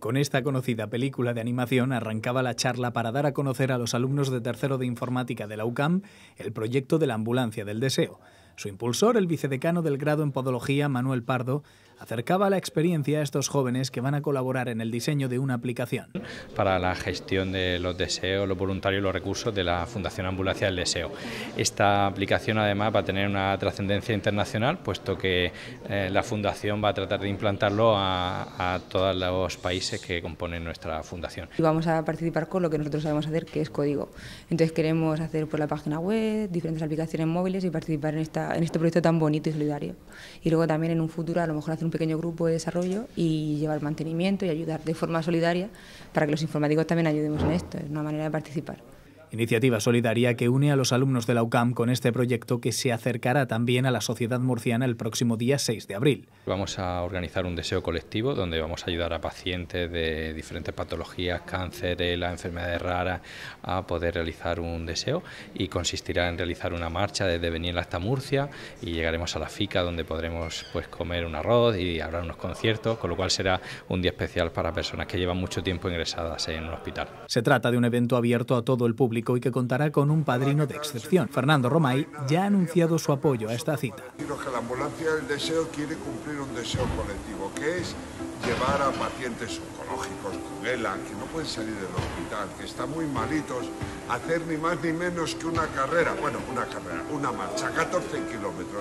Con esta conocida película de animación arrancaba la charla para dar a conocer a los alumnos de tercero de informática de la UCAM el proyecto de la ambulancia del deseo. Su impulsor, el vicedecano del grado en Podología, Manuel Pardo, acercaba la experiencia a estos jóvenes que van a colaborar en el diseño de una aplicación. Para la gestión de los deseos, los voluntarios y los recursos de la Fundación Ambulancia del Deseo. Esta aplicación además va a tener una trascendencia internacional, puesto que la Fundación va a tratar de implantarlo a todos los países que componen nuestra fundación. Y vamos a participar con lo que nosotros sabemos hacer, que es código. Entonces queremos hacer por la página web, diferentes aplicaciones móviles y participar en este proyecto tan bonito y solidario. Y luego también en un futuro a lo mejor hacer un pequeño grupo de desarrollo y llevar mantenimiento y ayudar de forma solidaria para que los informáticos también ayudemos en esto. Es una manera de participar. Iniciativa solidaria que une a los alumnos de la UCAM con este proyecto que se acercará también a la sociedad murciana el próximo día 6 de abril. Vamos a organizar un deseo colectivo donde vamos a ayudar a pacientes de diferentes patologías, cánceres, las enfermedades raras, a poder realizar un deseo, y consistirá en realizar una marcha desde Beniel hasta Murcia y llegaremos a la FICA, donde podremos comer un arroz y habrá unos conciertos, con lo cual será un día especial para personas que llevan mucho tiempo ingresadas en un hospital. Se trata de un evento abierto a todo el público y que contará con un padrino de excepción. Fernando Romay ya ha anunciado su apoyo a esta cita. Que la ambulancia del deseo quiere cumplir un deseo colectivo, que es llevar a pacientes oncológicos con ELA, que no pueden salir del hospital, que están muy malitos, hacer ni más ni menos que una carrera, una marcha, 14 kilómetros.